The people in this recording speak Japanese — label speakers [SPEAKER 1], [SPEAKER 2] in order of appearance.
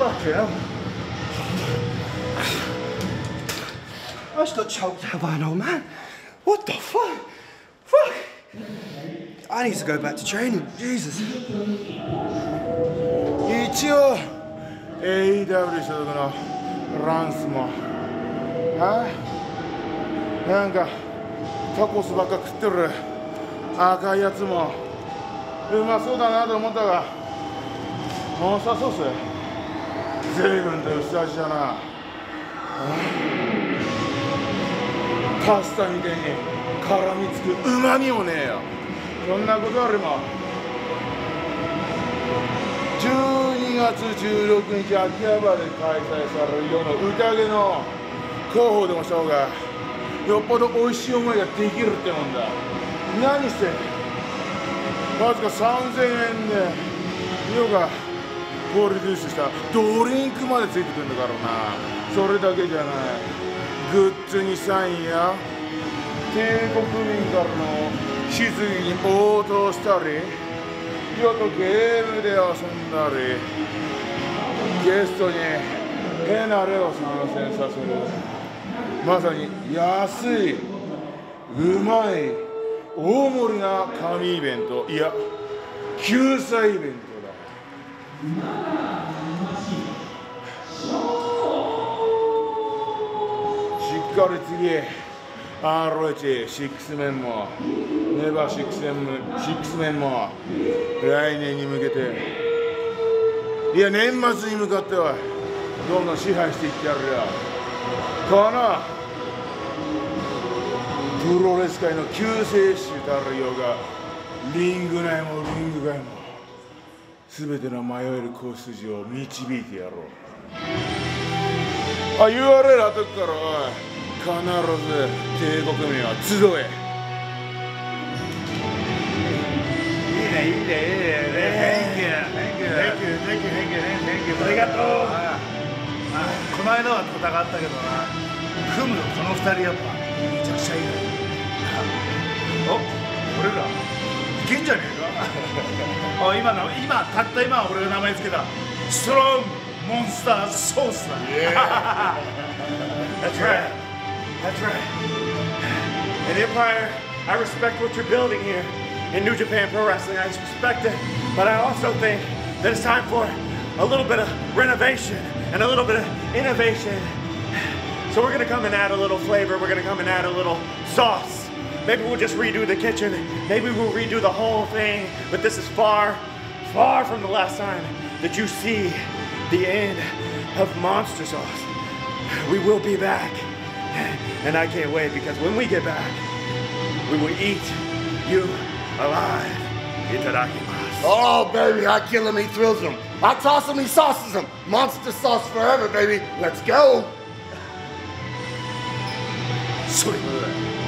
[SPEAKER 1] him. I just got choked out by an old man. What the fuck? Fuck! I need to go back to training. Jesus.
[SPEAKER 2] 一応 AEW 所属のランスもなんかタコスばっか食ってる赤いやつもうまそうだなと思ったがモンスターソース随分と薄味だなパスタみたいに絡みつくうまみもねえよそんなことよりも12月16日秋葉原で開催される世の宴の広報でもした方がよっぽど美味しい思いができるってもんだ何してわずか3000円で世がプロデュースしたドリンクまでついてくるんだからなそれだけじゃないグッズにサインや帝国民からの質疑に応答したり世とゲームで遊んだりゲストにヘナレを参戦させるまさに安いうまい大盛りな神イベントいや救済イベントだしっかり次ROH6 メンもネバー6メンも来年に向けていや年末に向かってはどんどん支配していってやるよこのプロレス界の救世主たるよがリング内もリング外も全ての迷える子筋を導いてやろう言われる後から必ず帝国民は集えいいねいいね
[SPEAKER 3] ありがとうこの間は戦ったけどな組むのこの2人やっぱめちゃくちゃいいね俺らいけんじゃねえか今たった今俺が名前つけたストロングモンスターソースだThat's right That's right And Empire I respect what you're building here in New Japan Pro Wrestling I respect it but I also think that it's time for a little bit of renovation and a little bit of innovation so we're gonna come and add a little flavor we're gonna come and add a little sauce maybe we'll just redo the kitchen maybe we'll redo the whole thing but this is far from the last time that you see the end of Monster Sauce we will be back and I can't wait because when we get back we will eat you alive Itadakimasu
[SPEAKER 4] Oh baby I kill him he thrills him I toss him he sauces him Monster Sauce forever baby let's go
[SPEAKER 3] そういうことだよ